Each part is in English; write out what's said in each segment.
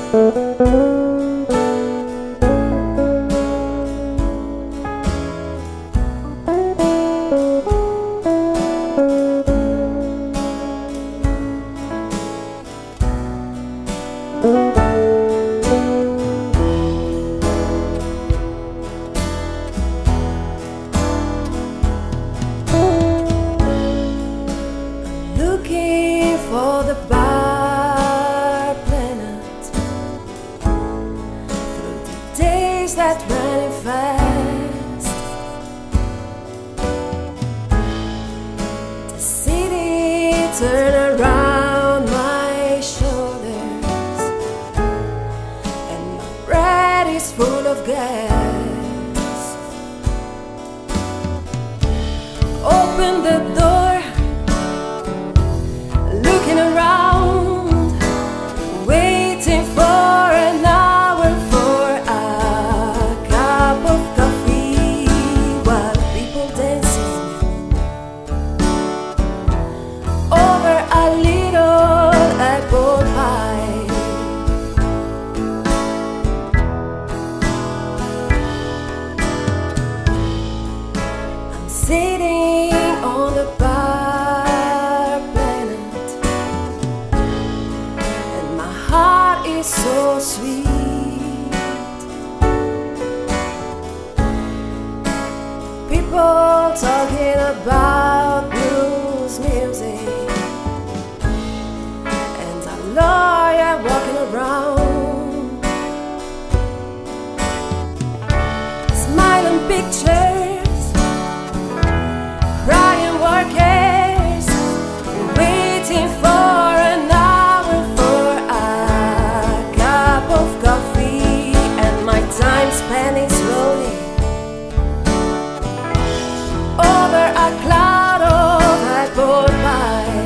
Looking for the bar planet through the days that ran fast. The city turned around my shoulders, and my breath is full of gas. Open the door, looking around, waiting for an hour for a cup of coffee, while people dancing over a little apple pie. I'm sitting on the bar planet, my heart is so sweet. People talking about blues music, and a lawyer walking around, smiling pictures, crying workers, waiting for an hour for a cup of coffee, and my time spending slowly over a cloud of apple pie.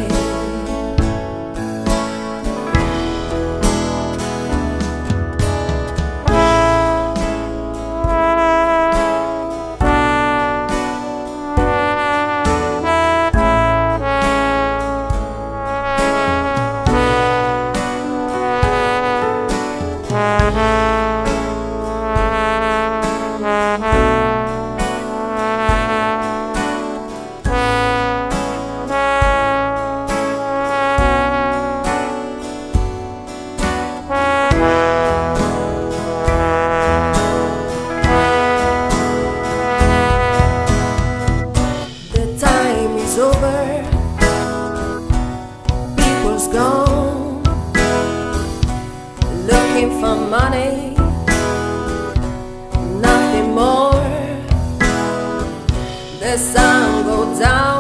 Over, people's gone, looking for money, nothing more. The sun goes down.